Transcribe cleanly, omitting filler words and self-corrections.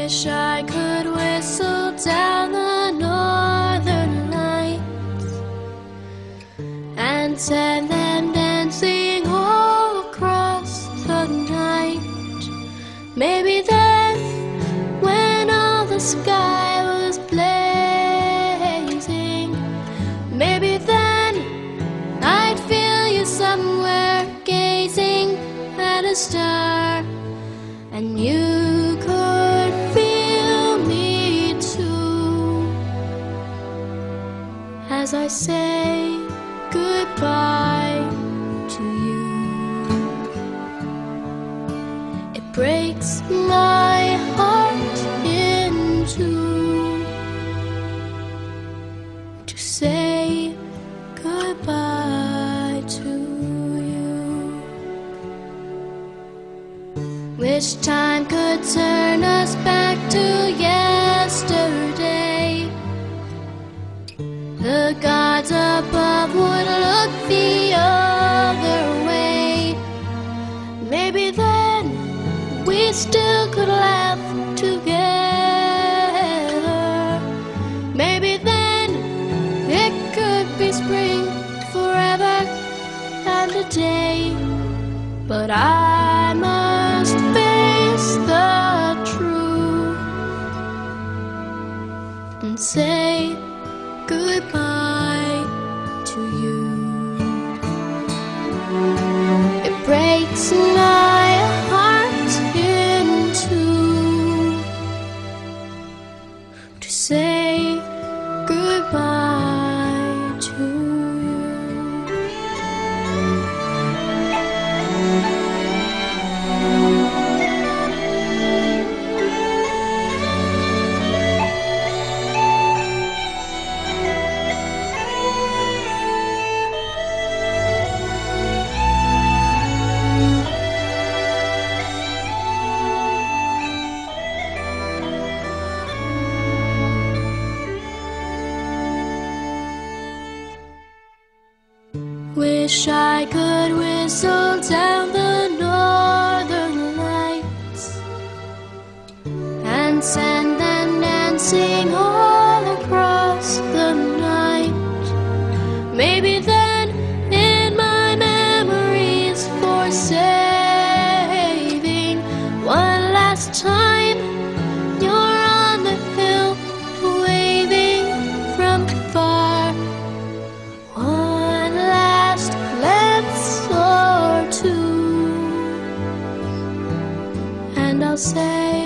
Wish I could whistle down the northern lights and send them dancing all across the night. Maybe then, when all the sky was blazing, maybe then I'd feel you somewhere gazing at a star, and you could feel me too, as I say goodbye to you. It breaks my heart in two to say goodbye to you. Wish time could turn us back to yesterday. The gods above would look the other way. Maybe then we still could laugh together. Maybe then it could be spring forever and a day. But I must face the truth and say goodbye to you. It breaks my heart in two to say goodbye to you. Wish I could whistle down the northern lights and send them dancing all across the night. Maybe then in my memories for saving one last time, you're on the hill waving from far. One last glance or two, and I'll say